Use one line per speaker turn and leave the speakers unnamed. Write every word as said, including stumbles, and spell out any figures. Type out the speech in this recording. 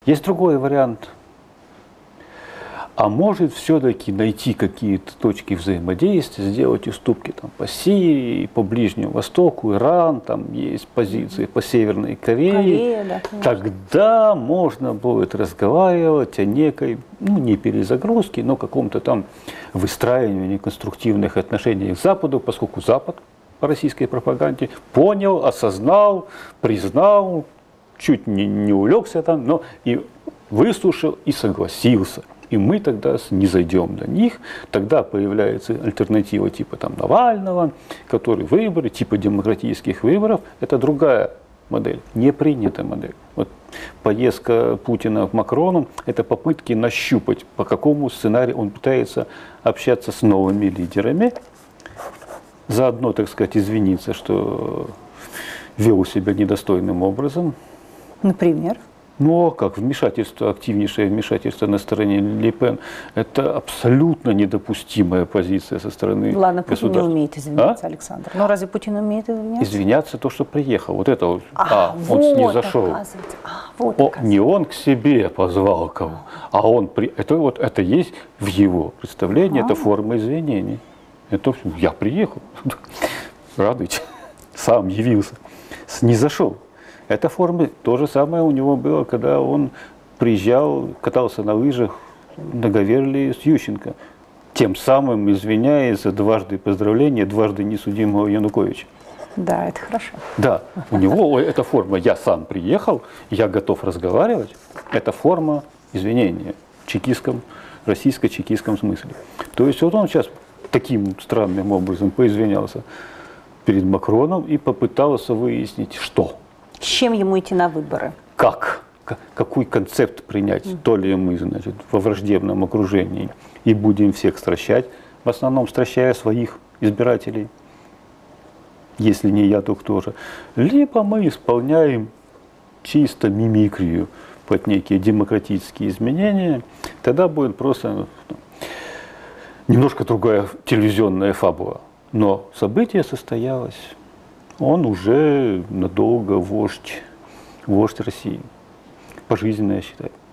Есть другой вариант. А может все-таки найти какие-то точки взаимодействия, сделать уступки там, по Сирии, по Ближнему Востоку, Иран, там есть позиции по Северной Корее.
Корея, да,
Тогда можно будет разговаривать о некой, ну не перезагрузке, но каком-то там выстраивании конструктивных отношений к Западу, поскольку Запад по российской пропаганде понял, осознал, признал, чуть не, не улегся там, но и выслушал и согласился. И мы тогда не зайдем до них, тогда появляется альтернатива типа там Навального, который выборы, типа демократических выборов, это другая модель, не принятая модель. Вот поездка Путина к Макрону – это попытки нащупать, по какому сценарию он пытается общаться с новыми лидерами, заодно, так сказать, извиниться, что вел себя недостойным образом.
Например?
Но как вмешательство, активнейшее вмешательство на стороне Ле Пен, это абсолютно недопустимая позиция со стороны
Ладно, Путин не
государства.
умеет извиняться,
А?
Александр. Но разве Путин умеет извиняться?
Извиняться то, что приехал. Вот это вот.
А,
А,
вот,
он не зашел.
А, вот,
О, не он к себе позвал кого, а он при... это вот это есть в его представлении, а. это форма извинений. Это я приехал, радуйте, сам явился, не зашел. Эта форма, то же самое у него было, когда он приезжал, катался на лыжах на Говерле с Ющенко, тем самым извиняясь за дважды поздравления дважды несудимого Януковича.
Да, это хорошо.
Да, у него эта форма «я сам приехал, я готов разговаривать», это форма извинения в чекистском, российско-чекистском смысле. То есть вот он сейчас таким странным образом поизвинялся перед Макроном и попытался выяснить, что.
С чем ему идти на выборы?
Как? Какой концепт принять? Mm. То ли мы, значит, во враждебном окружении и будем всех стращать, в основном стращая своих избирателей, если не я, то кто же. Либо мы исполняем чисто мимикрию под некие демократические изменения, тогда будет просто ну, немножко другая телевизионная фабула. Но событие состоялось. Он уже надолго вождь, вождь России. Пожизненно, я считаю.